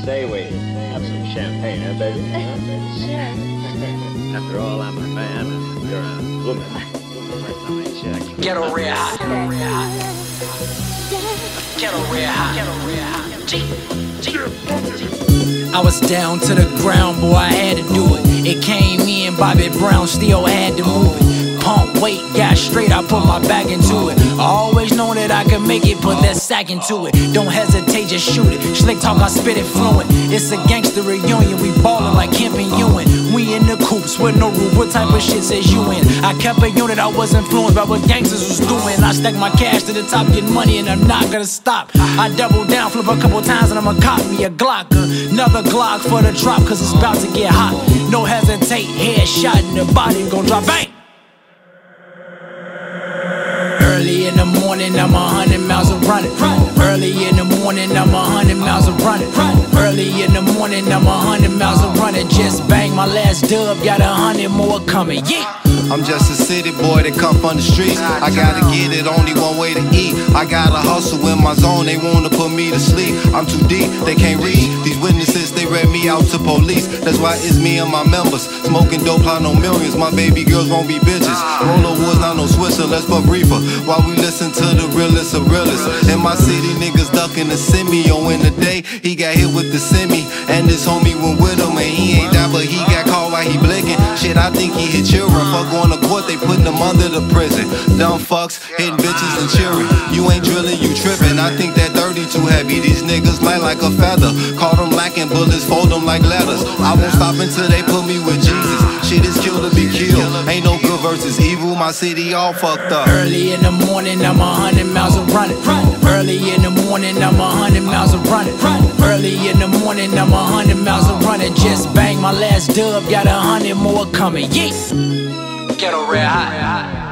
say we have some champagne, huh, baby? Sure. After all, I'm a man and you're a woman. First time I checked. Ghetto red hot. Ghetto red hot. I was down to the ground, boy, I had to do it. It came in, Bobby Brown still had to move it. Pump weight, got straight, I put my back into it. I always known that I could make it, put that sack into it. Don't hesitate, just shoot it. Slick talk, I spit it fluent. It's a gangster reunion, we ballin' like Kemp and Ewan. We in the coops with no roof, what type of shit says you in? I kept a unit, I was influenced by what gangsters was doing. I stack my cash to the top, get money, and I'm not gonna stop. I double down, flip a couple times, and I'ma cop me a Glock. Another Glock for the drop, cause it's about to get hot. No hesitate, headshot, and the body gon' drop, bang! Early in the morning, I'm 100 miles of running. Early in the morning, I'm 100 miles of running. Early in the morning, I'm 100 miles of running. Just bang my last dub, got 100 more coming. Yeah. I'm just a city boy that come from the streets. I gotta get it, only one way to eat. I gotta hustle in my zone, they wanna put me to sleep. I'm too deep, they can't reach. These witnesses, they read me out to police. That's why it's me and my members. Smoking dope, I know millions. My baby girls won't be bitches. Roller woods, not no Swisher, let's puff reefer. While we listen to the realest of realists. In my city, niggas ducking the semi. Oh, in the day, he got hit with the semi. And this homie went with him, and he ain't died, but he got caught while he blinking. Shit, I think he hit children. Fuck going to court, they putting them under the prison. Dumb fucks, hitting bitches and cheering. You ain't drilling, you tripping. I think that 30 too heavy. These niggas light like a feather. Call them lacking bullets, fold them like letters. I won't stop until they put me with Jesus. Shit is kill to be killed. Ain't no good versus evil. My city all fucked up. Early in the morning, I'm 100 miles of running. Early in the morning, I'm 100 miles of running. Early in the morning, I'm 100 miles of running. Just bang my last dub, got 100 more coming. Yeah. Ghetto red hot.